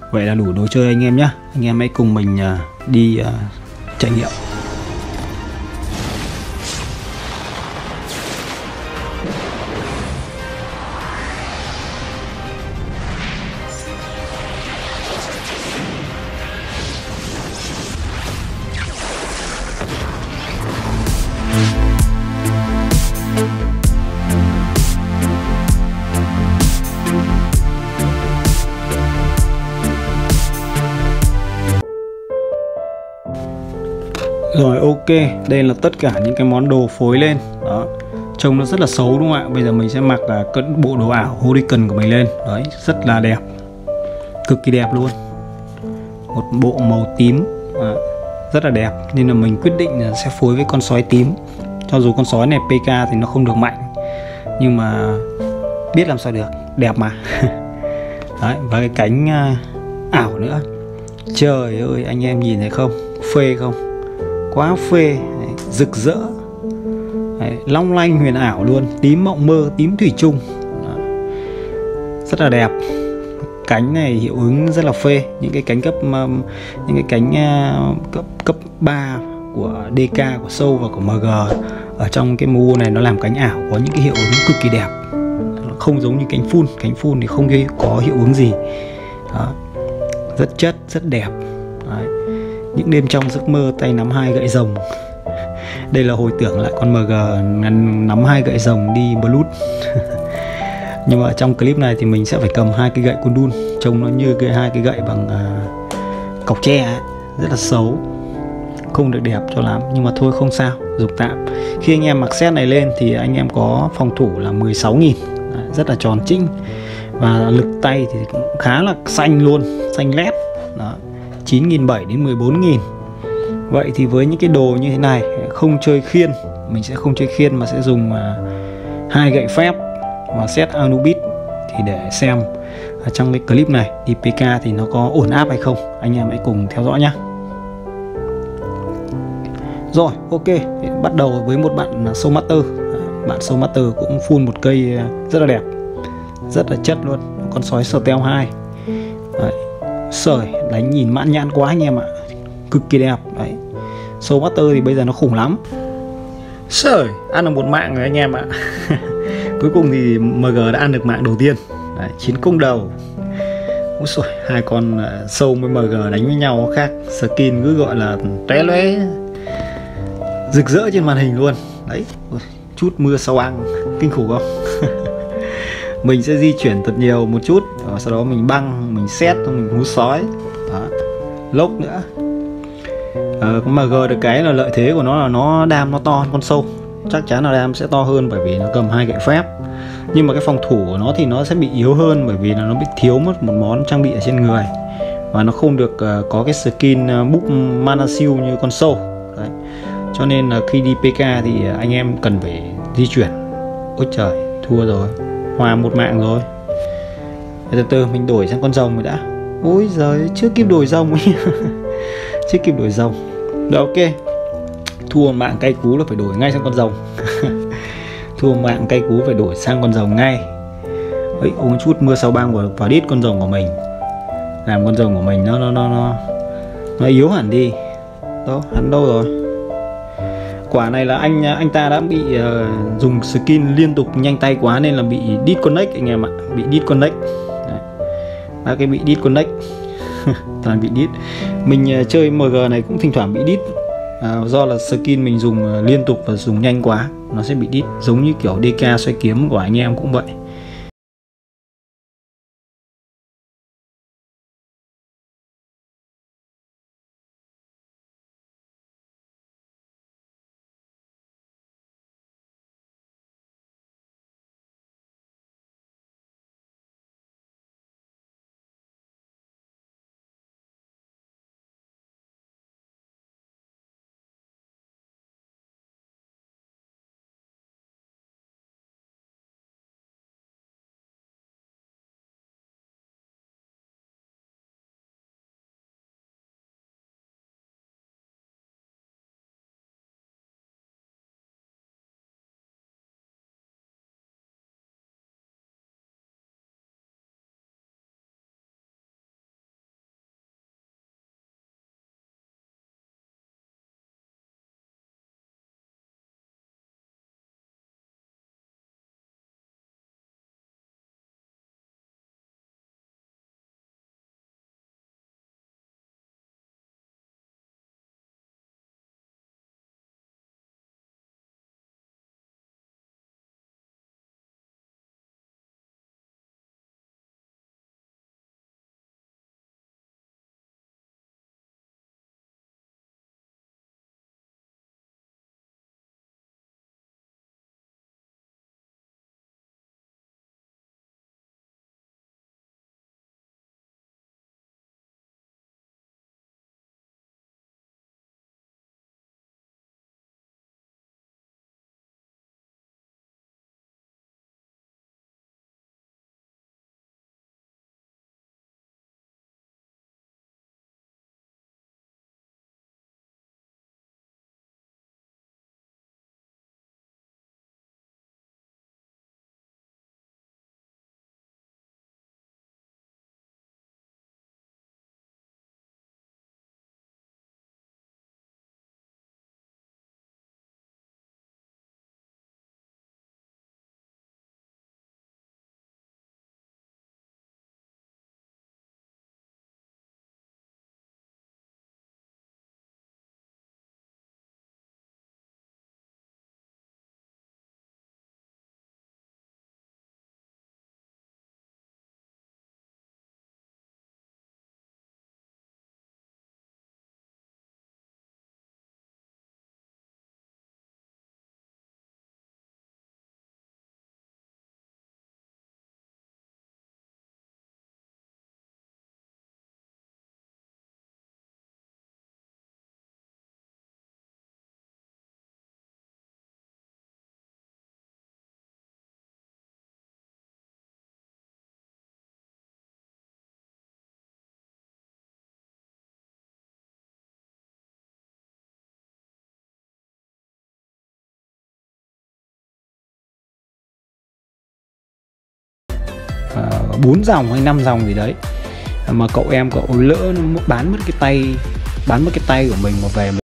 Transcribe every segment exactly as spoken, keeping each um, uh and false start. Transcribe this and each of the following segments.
Vậy là đủ đồ chơi anh em nhé. Anh em hãy cùng mình đi uh, trải nghiệm. Rồi, ok, đây là tất cả những cái món đồ phối lên. Đó, trông nó rất là xấu đúng không ạ? Bây giờ mình sẽ mặc uh, bộ đồ ảo Hurricane của mình lên. Đấy, rất là đẹp, cực kỳ đẹp luôn. Một bộ màu tím, à, rất là đẹp. Nên là mình quyết định là sẽ phối với con sói tím. Cho dù con sói này pê ca thì nó không được mạnh, nhưng mà biết làm sao được, đẹp mà. Đấy, và cái cánh uh, ảo nữa. Trời ơi, anh em nhìn thấy không? Phê không? Quá phê. Đấy, rực rỡ. Đấy, long lanh huyền ảo luôn. Tím mộng mơ, tím thủy chung. Đó, rất là đẹp. Cánh này hiệu ứng rất là phê. Những cái cánh cấp um, những cái cánh uh, cấp cấp ba của đê ca, của Soul và của em giê ở trong cái mũ này nó làm cánh ảo có những cái hiệu ứng cực kỳ đẹp. Không giống như cánh full. Cánh full thì không có hiệu ứng gì. Đó, rất chất, rất đẹp. Đấy, những đêm trong giấc mơ tay nắm hai gậy rồng. Đây là hồi tưởng lại con em giê nắm hai gậy rồng đi Blood. Nhưng mà trong clip này thì mình sẽ phải cầm hai cái gậy Kundun, trông nó như cái hai cái gậy bằng uh, cọc tre ấy. Rất là xấu, không được đẹp cho lắm. Nhưng mà thôi không sao, dùng tạm. Khi anh em mặc set này lên thì anh em có phòng thủ là mười sáu nghìn. Đấy, rất là tròn trĩnh. Và lực tay thì cũng khá là xanh luôn, xanh lét. Đó, chín nghìn bảy trăm đến mười bốn nghìn. Vậy thì với những cái đồ như thế này, không chơi khiên, mình sẽ không chơi khiên mà sẽ dùng uh, hai gậy phép và set Anubis. Thì để xem ở trong cái clip này thì pê ca thì nó có ổn áp hay không, anh em hãy cùng theo dõi nhé. Rồi, ok, bắt đầu với một bạn Soul Master. Bạn Soul Master cũng full một cây rất là đẹp, rất là chất luôn. Con sói Stealth hai. Đấy, sởi đánh nhìn mãn nhãn quá anh em ạ, cực kỳ đẹp. Đấy, Soul Master thì bây giờ nó khủng lắm. Sởi ăn được một mạng rồi anh em ạ. Cuối cùng thì em giê đã ăn được mạng đầu tiên. Đấy, chín công đầu. Úi xồi, hai con uh, Soul với em giê đánh với nhau khác. Skin cứ gọi là té lóe, rực rỡ trên màn hình luôn. Đấy, chút mưa sao băng, kinh khủng không? Mình sẽ di chuyển thật nhiều một chút, và sau đó mình băng, mình xét, mình hú sói. Đó, lốc nữa. Ờ, con em giê được cái là lợi thế của nó là nó đam nó to hơn con Soul. Chắc chắn là đam sẽ to hơn bởi vì nó cầm hai gậy phép. Nhưng mà cái phòng thủ của nó thì nó sẽ bị yếu hơn, bởi vì là nó bị thiếu mất một món trang bị ở trên người. Và nó không được uh, có cái skin uh, book mana siêu như con Soul. Đấy, cho nên là khi đi pê ca thì anh em cần phải di chuyển. Ôi trời, thua rồi, hòa một mạng rồi. Từ từ mình đổi sang con rồng rồi đã. Ôi giời, chưa kịp đổi rồng ấy. Chưa kịp đổi rồng. Rồi, ok, thua mạng cay cú là phải đổi ngay sang con rồng. Thua mạng cay cú phải đổi sang con rồng ngay. Ấy, uống chút mưa sao băng vào, vào đít con rồng của mình, làm con rồng của mình nó nó nó nó nó yếu hẳn đi. Đó, hắn đâu rồi? Quả này là anh anh ta đã bị uh, dùng skin liên tục nhanh tay quá nên là bị disconnect anh em ạ, bị disconnect. Đấy, đã cái bị disconnect. Toàn bị đít. Mình uh, chơi em giê này cũng thỉnh thoảng bị đít. À, do là skin mình dùng uh, liên tục và dùng nhanh quá, nó sẽ bị đít, giống như kiểu đê ca xoay kiếm của anh em cũng vậy. bốn dòng hay năm dòng gì đấy, mà cậu em cậu lỡ nó bán mất cái tay bán mất cái tay của mình mà về mình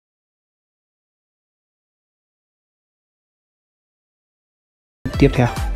tiếp theo.